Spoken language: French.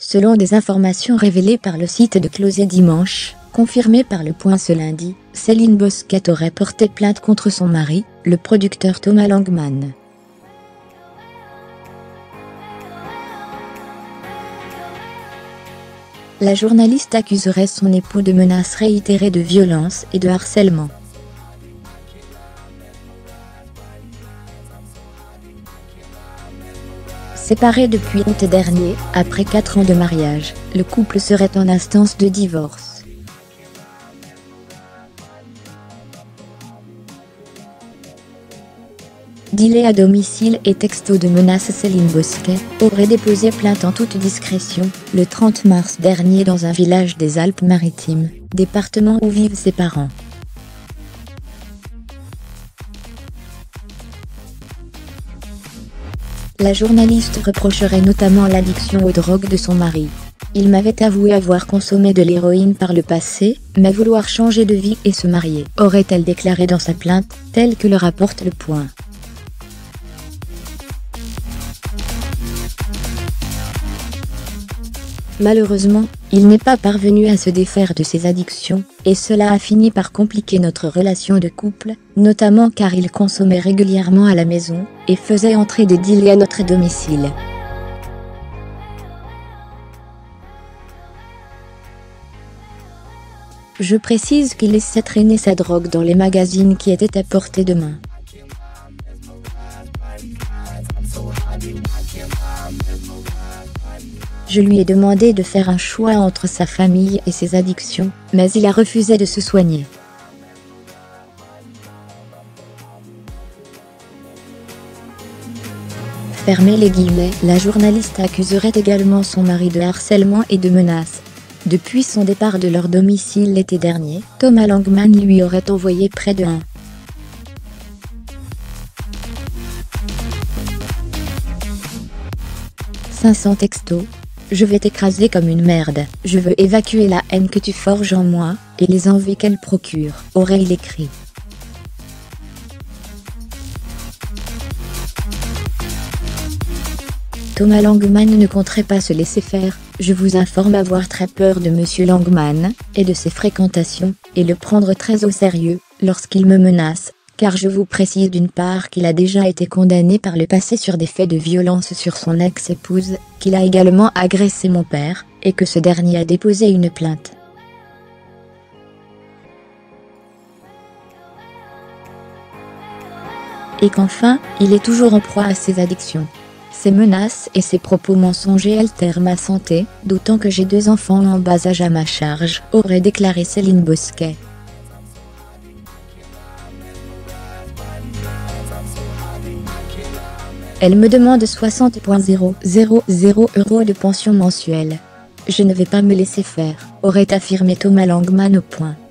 Selon des informations révélées par le site de Closet Dimanche, confirmées par Le Point ce lundi, Céline Bosquet aurait porté plainte contre son mari, le producteur Thomas Langman. La journaliste accuserait son époux de menaces réitérées de violence et de harcèlement. Séparé depuis août dernier, après 4 ans de mariage, le couple serait en instance de divorce. Dealers à domicile et textos de menaces. Céline Bosquet aurait déposé plainte en toute discrétion, le 30 mars dernier dans un village des Alpes-Maritimes, département où vivent ses parents. La journaliste reprocherait notamment l'addiction aux drogues de son mari. Il m'avait avoué avoir consommé de l'héroïne par le passé, mais vouloir changer de vie et se marier, aurait-elle déclaré dans sa plainte, tel que le rapporte Le Point. Malheureusement, il n'est pas parvenu à se défaire de ses addictions, et cela a fini par compliquer notre relation de couple, notamment car il consommait régulièrement à la maison, et faisait entrer des dealers à notre domicile. Je précise qu'il laissait traîner sa drogue dans les magazines qui étaient à portée de main. Je lui ai demandé de faire un choix entre sa famille et ses addictions, mais il a refusé de se soigner. Fermez les guillemets, la journaliste accuserait également son mari de harcèlement et de menaces. Depuis son départ de leur domicile l'été dernier, Thomas Langman lui aurait envoyé près de 500 textos. Je vais t'écraser comme une merde, je veux évacuer la haine que tu forges en moi, et les envies qu'elle procure, aurait-il écrit. Thomas Langman ne compterait pas se laisser faire, je vous informe avoir très peur de Monsieur Langman, et de ses fréquentations, et le prendre très au sérieux, lorsqu'il me menace, car je vous précise d'une part qu'il a déjà été condamné par le passé sur des faits de violence sur son ex-épouse, qu'il a également agressé mon père, et que ce dernier a déposé une plainte. Et qu'enfin, il est toujours en proie à ses addictions. Ses menaces et ses propos mensongers altèrent ma santé, d'autant que j'ai 2 enfants en bas âge à ma charge, aurait déclaré Céline Bosquet. Elle me demande 60,000 € de pension mensuelle. Je ne vais pas me laisser faire, aurait affirmé Thomas Langman au Point.